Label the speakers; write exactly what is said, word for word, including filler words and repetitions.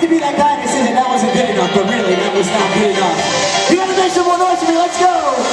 Speaker 1: to be that guy that says that that wasn't good enough, but really, that was not good enough. You gotta make some more noise for me, let's go!